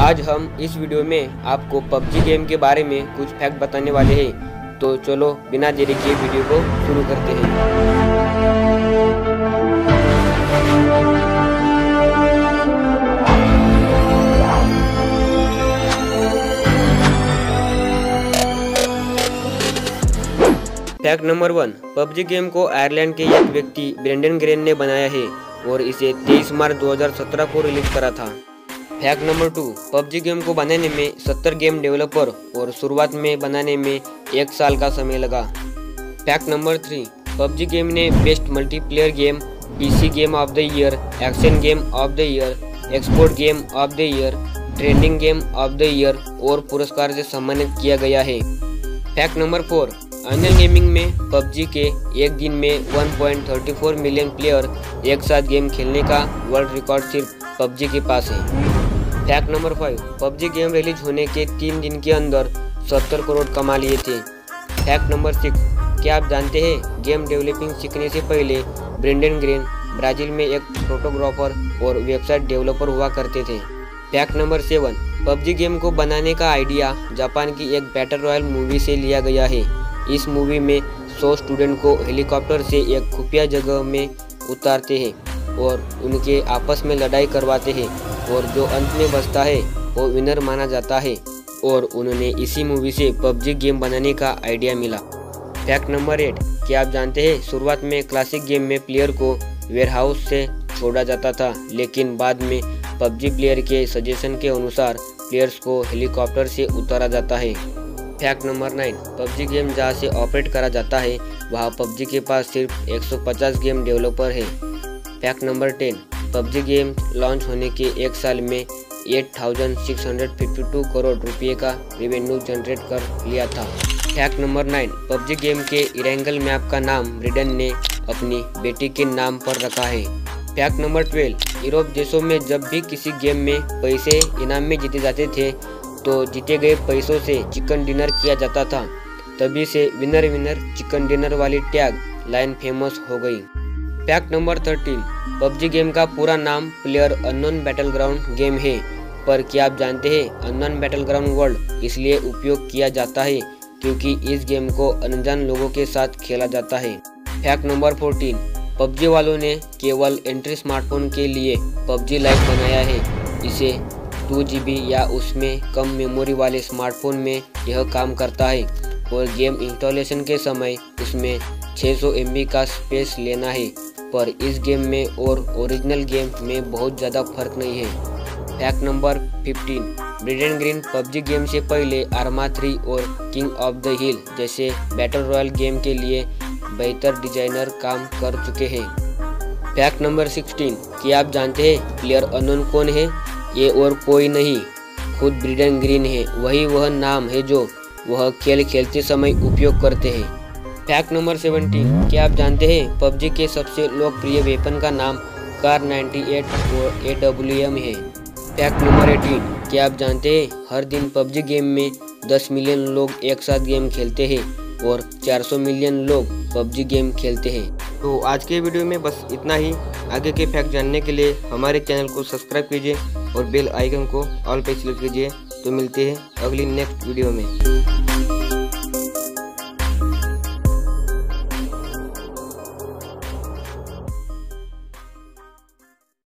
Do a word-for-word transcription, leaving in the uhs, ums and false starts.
आज हम इस वीडियो में आपको पबजी गेम के बारे में कुछ फैक्ट बताने वाले हैं। तो चलो बिना देरी किए वीडियो को शुरू करते हैं। Fact number one, PUBG game को आयरलैंड के एक व्यक्ति ब्रेंडन ग्रेन ने बनाया है और इसे तेईस मार्च दो हज़ार सत्रह को रिलीज करा था। Fact number two, PUBG game को बनाने में सत्तर गेम डेवलपर और शुरुआत में बनाने में एक साल का समय लगा। Fact number three, PUBG game ने best multiplayer game, PC game of the year, action game of the year, export game of the year, trending game of the year और पुरस्कार से सम्मानित किया गया है। Fact number four, online gaming में PUBG के एक दिन में एक पॉइंट तीन चार मिलियन प्लेयर एक साथ गेम खेलने का वर्ल्ड रिकॉर्ड सिर्फ पबजी के पास है। Fact number five, PUBG game release होने के तीन दिन के अंदर सत्तर करोड़ कमा लिए थे। फैक्ट नंबर सिक्स, क्या आप जानते हैं गेम डेवलपिंग सीखने से पहले ब्रेंडन ग्रेन ब्राजील में एक फोटोग्राफर और वेबसाइट डेवलपर हुआ करते थे। Fact number seven, PUBG game को बनाने का आइडिया जापान की एक बैटल रॉयल मूवी से लिया गया है। इस मूवी में सौ स्टूडेंट को हेलीकॉप्टर से एक खुफिया जगह में उतारते हैं और उनके आपस में लड़ाई करवाते हैं और जो अंत में बचता है वो विनर माना जाता है और उन्होंने इसी मूवी से पबजी गेम बनाने का आइडिया मिला। फैक्ट नंबर एट, क्या आप जानते हैं शुरुआत में क्लासिक गेम में प्लेयर को वेयरहाउस से छोड़ा जाता था, लेकिन बाद में पबजी प्लेयर के सजेशन के अनुसार प्लेयर्स को हेलीकॉप्टर से उतारा जाता है। Fact number nine, PUBG game जहाँ से ऑपरेट करा जाता है वहाँ पबजी के पास सिर्फ एक सौ पचास गेम डेवलपर है। Fact number ten, PUBG game launch होने के एक साल में आठ हज़ार छह सौ बावन करोड़ रुपए का रेवेन्यू जनरेट कर लिया था। Fact number nine, PUBG game के इरेंगल मैप का नाम ब्रेंडन ने अपनी बेटी के नाम पर रखा है। फैक्ट नंबर ट्वेल्व, यूरोप देशों में जब भी किसी गेम में पैसे इनाम में जीते जाते थे तो जीते गए पैसों से चिकन डिनर किया जाता था। तभी से विनर विनर चिकन डिनर वाली टैग लाइन फेमस हो गई। Fact number thirteen, PUBG game का पूरा नाम प्लेयर अननोन बैटलग्राउंड गेम है, पर क्या आप जानते हैं अननोन बैटलग्राउंड वर्ल्ड इसलिए उपयोग किया जाता है क्योंकि इस गेम को अनजान लोगों के साथ खेला जाता है। फैक्ट नंबर फोर्टीन, पबजी वालों ने केवल एंट्री स्मार्टफोन के लिए पबजी लाइट बनाया है। इसे टू जी बी या उसमें कम मेमोरी वाले स्मार्टफोन में यह काम करता है और गेम इंस्टॉलेशन के समय उसमें छह सौ एम बी का स्पेस लेना है, पर इस गेम में और ओरिजिनल गेम में बहुत ज़्यादा फर्क नहीं है। Fact number fifteen, Brendan Greene PUBG game से पहले आर्मा थ्री और किंग ऑफ द हिल जैसे बैटल रॉयल गेम के लिए बेहतर डिजाइनर काम कर चुके हैं। फैक्ट नंबर सिक्सटीन, क्या आप जानते हैं प्लेयर अननोन कौन है? ये और कोई नहीं, खुद ब्रेंडन ग्रेन है। वही वह नाम है जो वह खेल खेलते समय उपयोग करते हैं। फैक्ट नंबर सेवनटीन, क्या आप जानते हैं पबजी के सबसे लोकप्रिय वेपन का नाम कार अट्ठानवे और ए डब्ल्यू एम है। फैक्ट नंबर एटीन, क्या आप जानते हैं हर दिन पबजी गेम में दस मिलियन लोग एक साथ गेम खेलते हैं और चार सौ मिलियन लोग पबजी गेम खेलते हैं। तो आज के वीडियो में बस इतना ही। आगे के फैक्ट जानने के लिए हमारे चैनल को सब्सक्राइब कीजिए और बेल आइकन को ऑल पे क्लिक कीजिए। तो मिलते हैं अगली नेक्स्ट वीडियो में।